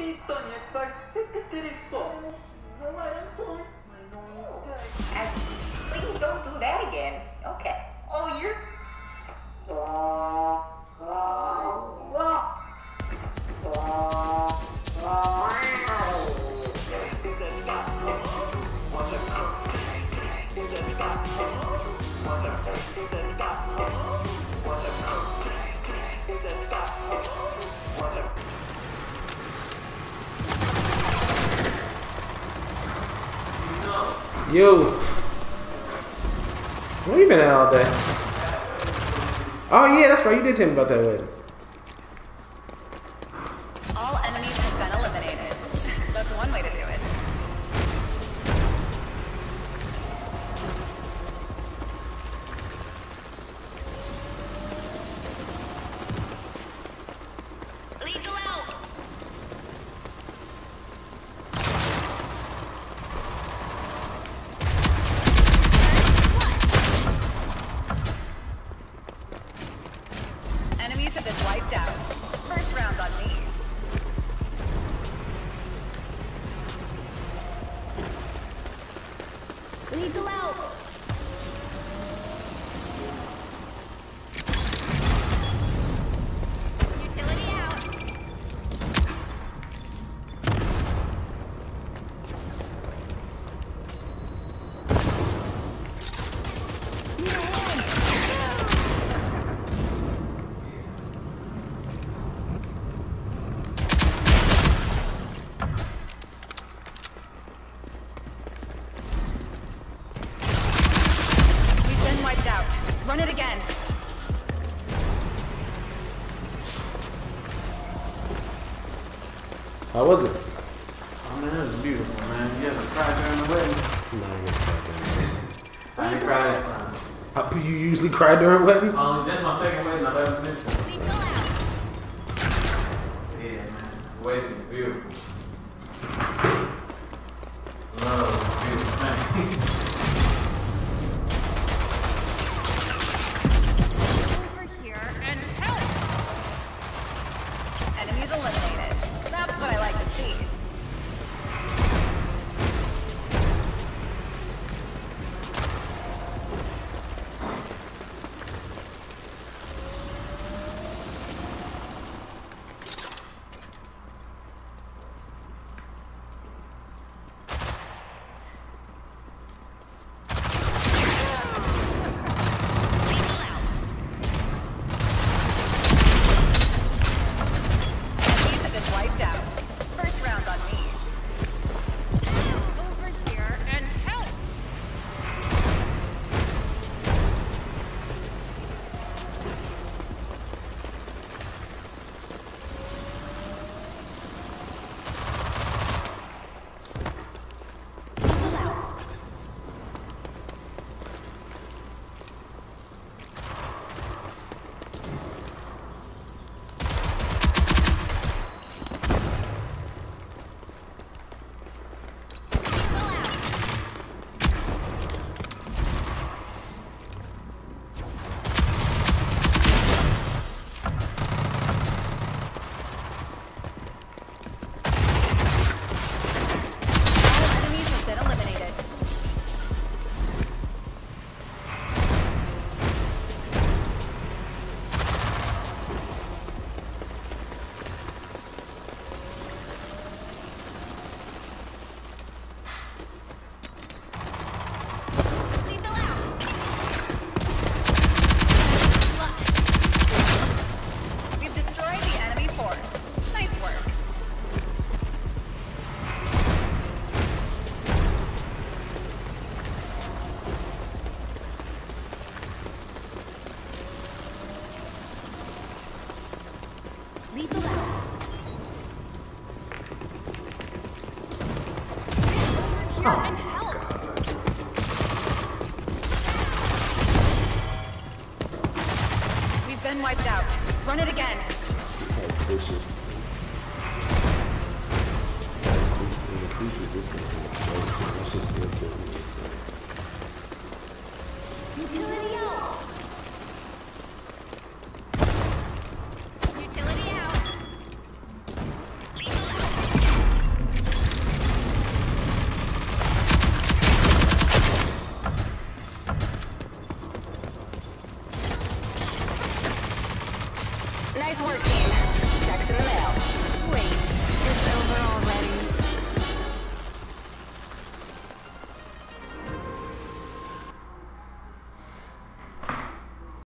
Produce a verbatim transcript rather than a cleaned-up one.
Please don't do that again. Okay. Oh, you're... Yo, where you been at all day? Oh yeah, that's right. You did tell me about that wedding. All enemies have been eliminated. That's one way to do it. Lethal out! Enemies have been wiped out. First round on me. Lethal out! Utility out! We've been wiped out. Run it again. How was it? Oh man, it was beautiful, man. You ever cried during the wedding? No, I didn't cry during the wedding. I didn't cry this time. Uh, You usually cry during weddings? Um, that's my second wedding I've ever been to. Lethal out! Yeah, man. The wedding was beautiful. Love is a beautiful thing. Over here and help! Enemies eliminated. That's what I like to see. Enemies have been wiped out. First round on me. Over here and help! Lethal out! Lethal out! All enemies have been eliminated. Lethal out! We've destroyed the enemy force. Nice work. Lethal out. Over here and help. We've been wiped out. Run it again. Oh, vicious. The creature this thing is so- that's just still killing me, so. Utility out. Utility out. Lethal out. Nice work, team. Checks in the mail. Wait,